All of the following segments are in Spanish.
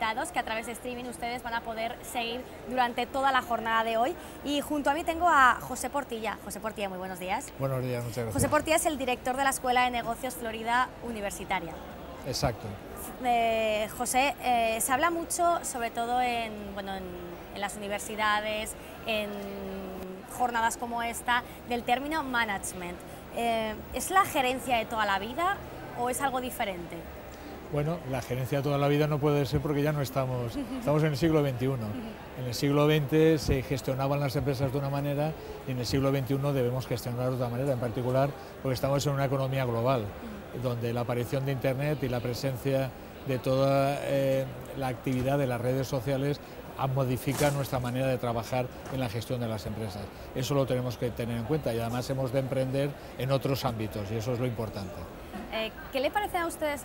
invitados que a través de streaming ustedes van a poder seguir durante toda la jornada de hoy. Y junto a mí tengo a José Portilla. José Portilla, muy buenos días. Buenos días, muchas gracias. José Portilla es el director de la Escuela de Negocios Florida Universitaria. Exacto. José, se habla mucho, sobre todo en las universidades, en jornadas como esta, del término management. ¿Es la gerencia de toda la vida o es algo diferente? Bueno, la gerencia de toda la vida no puede ser porque ya no estamos en el siglo XXI. En el siglo XX se gestionaban las empresas de una manera y en el siglo XXI debemos gestionar de otra manera, en particular porque estamos en una economía global, donde la aparición de Internet y la presencia de toda la actividad de las redes sociales modifica nuestra manera de trabajar en la gestión de las empresas. Eso lo tenemos que tener en cuenta y además hemos de emprender en otros ámbitos y eso es lo importante. ¿Qué le parece a usted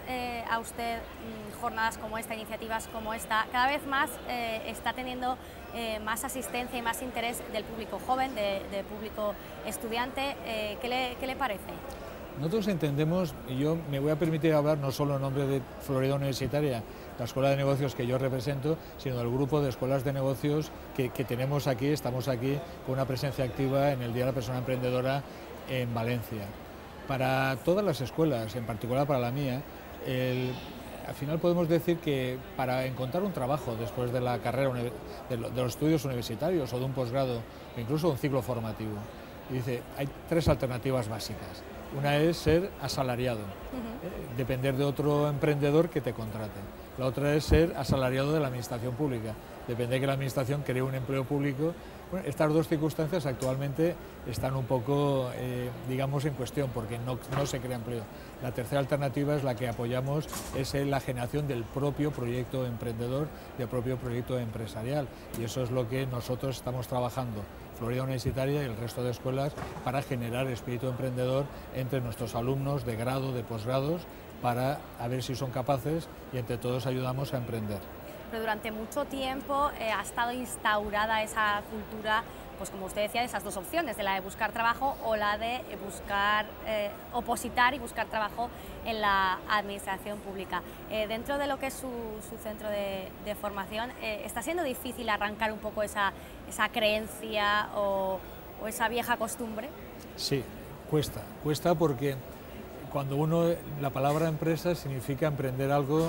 jornadas como esta, iniciativas como esta? Cada vez más está teniendo más asistencia y más interés del público joven, del público estudiante. ¿Qué le parece? Nosotros entendemos, y yo me voy a permitir hablar no solo en nombre de Florida Universitaria, la Escuela de Negocios que yo represento, sino del grupo de escuelas de negocios que tenemos aquí, estamos aquí con una presencia activa en el Día de la Persona Emprendedora en Valencia. Para todas las escuelas, en particular para la mía, al final podemos decir que para encontrar un trabajo después de la carrera, de los estudios universitarios o de un posgrado, o incluso un ciclo formativo, hay tres alternativas básicas. Una es ser asalariado, depender de otro emprendedor que te contrate. La otra es ser asalariado de la administración pública, depende de que la administración cree un empleo público. Bueno, estas dos circunstancias actualmente están un poco, digamos, en cuestión porque no se crea empleo. La tercera alternativa es la que apoyamos, es la generación del propio proyecto emprendedor, del propio proyecto empresarial. Y eso es lo que nosotros estamos trabajando, Florida Universitaria y el resto de escuelas, para generar espíritu emprendedor entre nuestros alumnos de grado, de posgrados, para a ver si son capaces y entre todos ayudamos a emprender. Pero durante mucho tiempo ha estado instaurada esa cultura, pues como usted decía, de esas dos opciones, de la de buscar trabajo o la de buscar, opositar y buscar trabajo en la administración pública. Dentro de lo que es su centro de formación, ¿está siendo difícil arrancar un poco esa creencia o esa vieja costumbre? Sí, cuesta porque cuando la palabra empresa significa emprender algo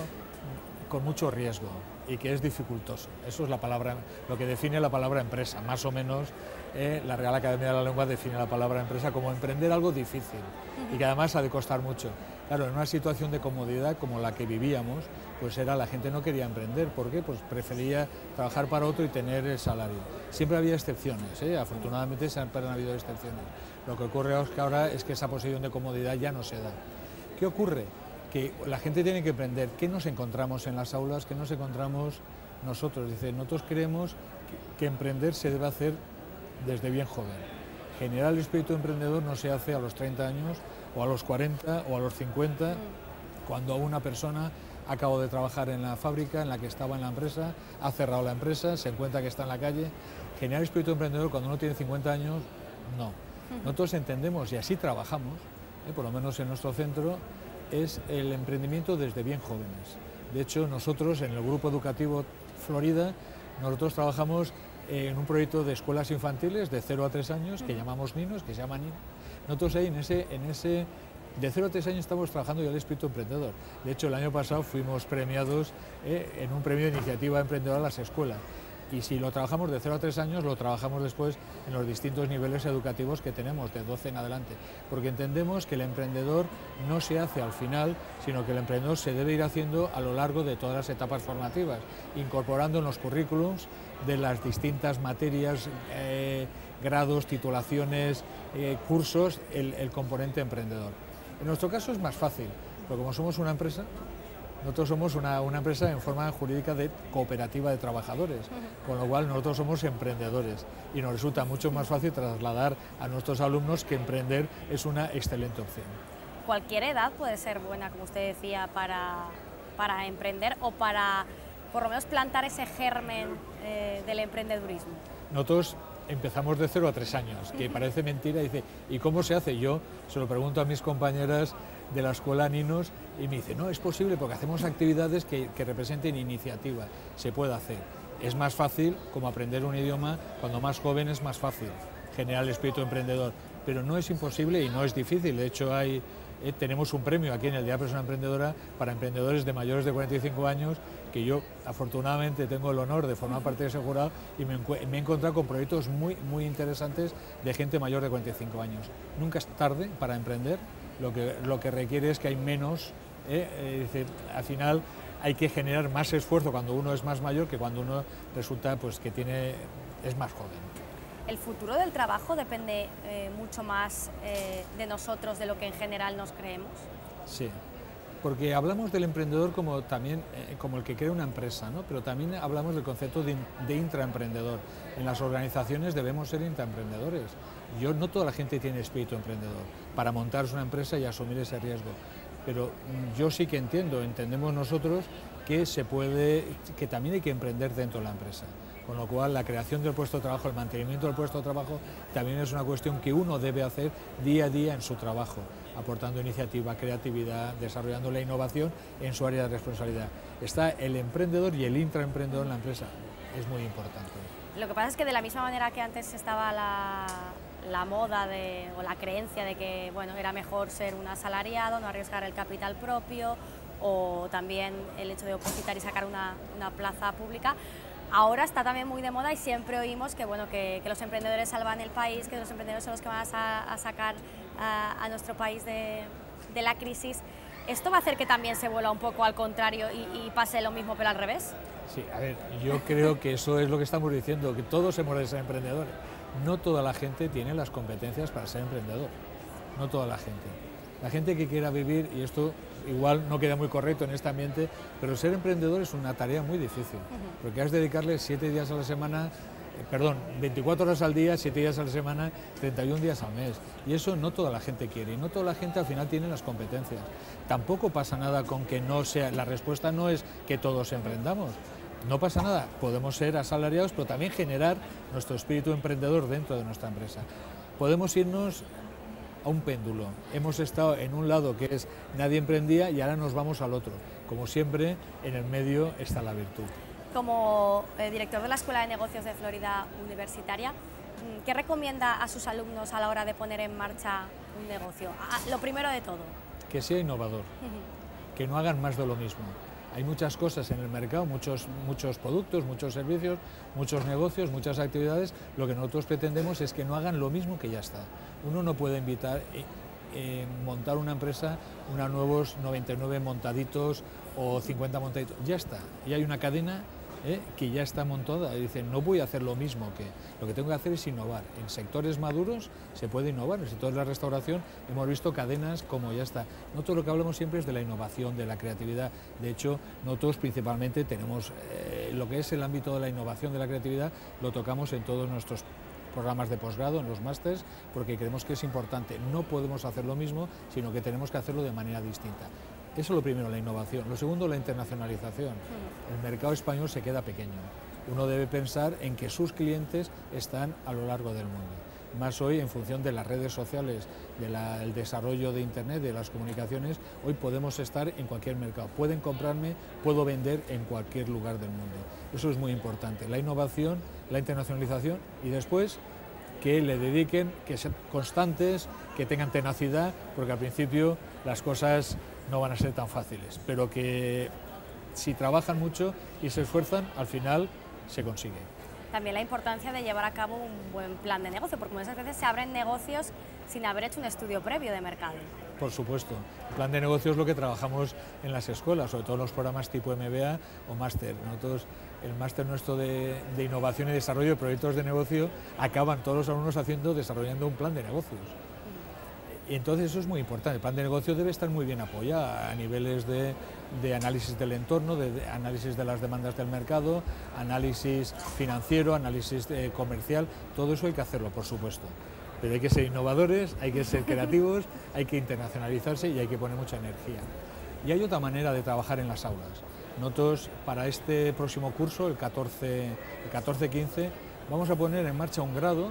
con mucho riesgo y que es dificultoso. Eso es lo que define la palabra empresa. Más o menos la Real Academia de la Lengua define la palabra empresa como emprender algo difícil y que además ha de costar mucho. Claro, en una situación de comodidad como la que vivíamos, pues la gente no quería emprender. ¿Por qué? Pues prefería trabajar para otro y tener el salario. Siempre había excepciones, afortunadamente siempre han habido excepciones. Lo que ocurre ahora es que esa posición de comodidad ya no se da. ¿Qué ocurre? Que la gente tiene que aprender qué nos encontramos en las aulas, qué nos encontramos nosotros. Nosotros creemos que emprender se debe hacer desde bien joven. Generar el espíritu emprendedor no se hace a los 30 años, o a los 40, o a los 50, cuando una persona ha acabado de trabajar en la fábrica en la que estaba en la empresa, ha cerrado la empresa, se encuentra que está en la calle. Generar el espíritu emprendedor cuando uno tiene 50 años, no. Nosotros entendemos, y así trabajamos, por lo menos en nuestro centro, es el emprendimiento desde bien jóvenes. De hecho, nosotros en el Grupo Educativo Florida, nosotros trabajamos en un proyecto de escuelas infantiles de 0 a 3 años, que llamamos Ninos, que se llama Ninos. Nosotros ahí de 0 a 3 años estamos trabajando ya el espíritu emprendedor. De hecho, el año pasado fuimos premiados en un premio de iniciativa emprendedora a las escuelas. Y si lo trabajamos de 0 a 3 años, lo trabajamos después en los distintos niveles educativos que tenemos, de 12 en adelante. Porque entendemos que el emprendedor no se hace al final, sino que el emprendedor se debe ir haciendo a lo largo de todas las etapas formativas, incorporando en los currículums de las distintas materias, grados, titulaciones, cursos, el componente emprendedor. En nuestro caso es más fácil, porque como somos una empresa, nosotros somos una empresa en forma jurídica de cooperativa de trabajadores, con lo cual nosotros somos emprendedores y nos resulta mucho más fácil trasladar a nuestros alumnos que emprender es una excelente opción. Cualquier edad puede ser buena, como usted decía, para emprender o para, por lo menos, plantar ese germen del emprendedurismo. Nosotros empezamos de 0 a 3 años, que parece mentira. Dice, ¿y cómo se hace? Yo se lo pregunto a mis compañeras de la escuela Ninos y me dice, no, es posible porque hacemos actividades que representen iniciativa, se puede hacer. Es más fácil, como aprender un idioma, cuando más joven es más fácil generar el espíritu emprendedor, pero no es imposible y no es difícil. De hecho, tenemos un premio aquí en el Día de la Persona Emprendedora para emprendedores de mayores de 45 años, que yo afortunadamente tengo el honor de formar parte de ese jurado y me he encontrado con proyectos muy interesantes de gente mayor de 45 años. Nunca es tarde para emprender, lo que requiere es que hay menos, al final hay que generar más esfuerzo cuando uno es más mayor que cuando uno resulta pues, que es más joven. El futuro del trabajo depende mucho más de nosotros de lo que en general nos creemos. Sí, porque hablamos del emprendedor como también como el que crea una empresa, ¿no? Pero también hablamos del concepto de intraemprendedor. En las organizaciones debemos ser intraemprendedores. No toda la gente tiene espíritu emprendedor para montarse una empresa y asumir ese riesgo. Pero yo sí que entendemos nosotros que también hay que emprender dentro de la empresa. Con lo cual, la creación del puesto de trabajo, el mantenimiento del puesto de trabajo, también es una cuestión que uno debe hacer día a día en su trabajo, aportando iniciativa, creatividad, desarrollando la innovación en su área de responsabilidad. Está el emprendedor y el intraemprendedor en la empresa, es muy importante. Lo que pasa es que de la misma manera que antes estaba la moda o la creencia de que bueno, era mejor ser un asalariado, no arriesgar el capital propio, o también el hecho de opositar y sacar una plaza pública, ahora está también muy de moda y siempre oímos que, bueno, que los emprendedores salvan el país, que los emprendedores son los que van a sacar a nuestro país de la crisis. ¿Esto va a hacer que también se vuelva un poco al contrario y pase lo mismo pero al revés? Sí, a ver, yo creo que eso es lo que estamos diciendo, que todos hemos de ser emprendedores. No toda la gente tiene las competencias para ser emprendedor, no toda la gente. La gente que quiera vivir, y esto igual no queda muy correcto en este ambiente, pero ser emprendedor es una tarea muy difícil, porque has de dedicarle 7 días a la semana, 24 horas al día, 7 días a la semana, 31 días al mes. Y eso no toda la gente quiere, y no toda la gente al final tiene las competencias. Tampoco pasa nada con que no sea, la respuesta no es que todos emprendamos. No pasa nada, podemos ser asalariados, pero también generar nuestro espíritu emprendedor dentro de nuestra empresa. Podemos irnos a un péndulo. Hemos estado en un lado que es nadie emprendía y ahora nos vamos al otro. Como siempre, en el medio está la virtud. Como director de la Escuela de Negocios de Florida Universitaria, ¿qué recomienda a sus alumnos a la hora de poner en marcha un negocio? Lo primero de todo. Que sea innovador, que no hagan más de lo mismo. Hay muchas cosas en el mercado, muchos productos, muchos servicios, muchos negocios, muchas actividades. Lo que nosotros pretendemos es que no hagan lo mismo que ya está. Uno no puede montar una empresa, unos nuevos 99 montaditos o 50 montaditos. Ya está. Y hay una cadena que ya está montada. Y dicen, no voy a hacer lo mismo lo que tengo que hacer es innovar. En sectores maduros se puede innovar. En el sector de la restauración hemos visto cadenas como ya está. Nosotros lo que hablamos siempre es de la innovación, de la creatividad. De hecho, nosotros principalmente tenemos lo que es el ámbito de la innovación, de la creatividad, lo tocamos en todos nuestros programas de posgrado, en los másters, porque creemos que es importante. No podemos hacer lo mismo, sino que tenemos que hacerlo de manera distinta. Eso es lo primero, la innovación. Lo segundo, la internacionalización. El mercado español se queda pequeño. Uno debe pensar en que sus clientes están a lo largo del mundo. Más hoy, en función de las redes sociales, del desarrollo de Internet, de las comunicaciones, hoy podemos estar en cualquier mercado. Pueden comprarme, puedo vender en cualquier lugar del mundo. Eso es muy importante. La innovación, la internacionalización y después que le dediquen, que sean constantes, que tengan tenacidad, porque al principio las cosas no van a ser tan fáciles, pero que si trabajan mucho y se esfuerzan, al final se consigue. También la importancia de llevar a cabo un buen plan de negocio, porque muchas veces se abren negocios sin haber hecho un estudio previo de mercado. Por supuesto. El plan de negocio es lo que trabajamos en las escuelas, sobre todo en los programas tipo MBA o máster. Nosotros, el máster nuestro de innovación y desarrollo de proyectos de negocio, acaban todos los alumnos desarrollando un plan de negocios. Y entonces eso es muy importante. El plan de negocio debe estar muy bien apoyado a niveles de análisis del entorno, de análisis de las demandas del mercado, análisis financiero, análisis comercial. Todo eso hay que hacerlo, por supuesto. Pero hay que ser innovadores, hay que ser creativos, hay que internacionalizarse y hay que poner mucha energía. Y hay otra manera de trabajar en las aulas. Nosotros, para este próximo curso, el 14-15, vamos a poner en marcha un grado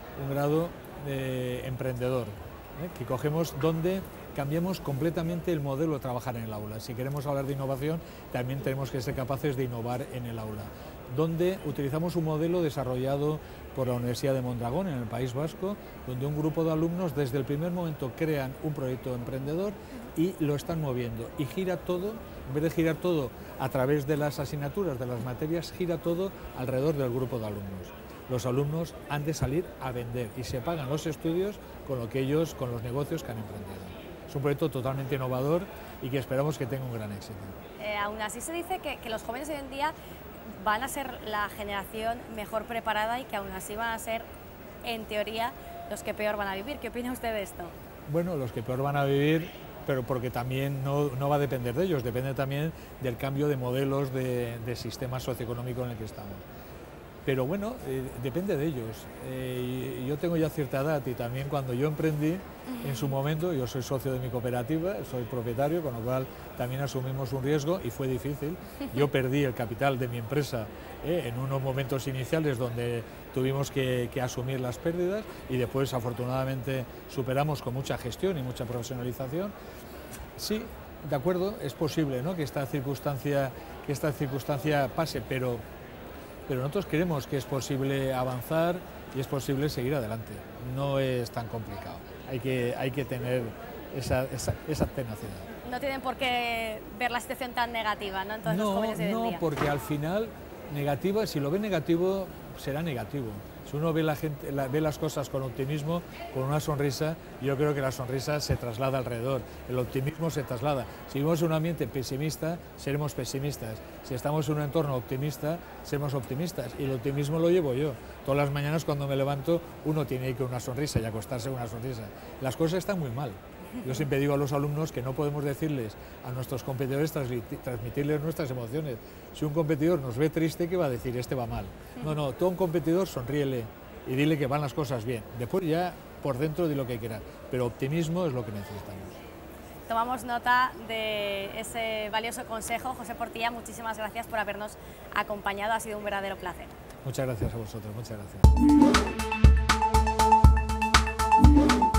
de emprendedor, que cogemos donde cambiamos completamente el modelo de trabajar en el aula. Si queremos hablar de innovación, también tenemos que ser capaces de innovar en el aula, donde utilizamos un modelo desarrollado por la Universidad de Mondragón, en el País Vasco, donde un grupo de alumnos desde el primer momento crean un proyecto emprendedor y lo están moviendo. Y gira todo, en vez de girar todo a través de las asignaturas, de las materias, gira todo alrededor del grupo de alumnos. Los alumnos han de salir a vender y se pagan los estudios con con los negocios que han emprendido. Es un proyecto totalmente innovador y que esperamos que tenga un gran éxito. Aún así se dice que los jóvenes hoy en día van a ser la generación mejor preparada y que aún así van a ser, en teoría, los que peor van a vivir. ¿Qué opina usted de esto? Bueno, los que peor van a vivir, pero porque también no va a depender de ellos, depende también del cambio de modelos de sistema socioeconómico en el que estamos. Pero bueno, depende de ellos. Yo tengo ya cierta edad y también cuando yo emprendí, en su momento, yo soy socio de mi cooperativa, soy propietario, con lo cual también asumimos un riesgo y fue difícil. Yo perdí el capital de mi empresa en unos momentos iniciales donde tuvimos que asumir las pérdidas y después afortunadamente superamos con mucha gestión y mucha profesionalización. Sí, de acuerdo, es posible, ¿no?, que esta circunstancia pase, pero nosotros creemos que es posible avanzar y es posible seguir adelante. No es tan complicado. Hay que tener esa tenacidad. No tienen por qué ver la situación tan negativa, ¿no? Entonces, los jóvenes de hoy en día. No, porque al final, negativa, si lo ve negativo, será negativo. Si uno ve ve las cosas con optimismo, con una sonrisa, yo creo que la sonrisa se traslada alrededor, el optimismo se traslada. Si vivimos en un ambiente pesimista, seremos pesimistas. Si estamos en un entorno optimista, seremos optimistas. Y el optimismo lo llevo yo. Todas las mañanas cuando me levanto, uno tiene que ir con una sonrisa y acostarse con una sonrisa. Las cosas están muy mal. Yo siempre digo a los alumnos que no podemos decirles a nuestros competidores, transmitirles nuestras emociones. Si un competidor nos ve triste, ¿qué va a decir? Este va mal. No, todo un competidor sonríele y dile que van las cosas bien. Después ya por dentro di lo que quiera, pero optimismo es lo que necesitamos. Tomamos nota de ese valioso consejo. José Portilla, muchísimas gracias por habernos acompañado, ha sido un verdadero placer. Muchas gracias a vosotros, muchas gracias.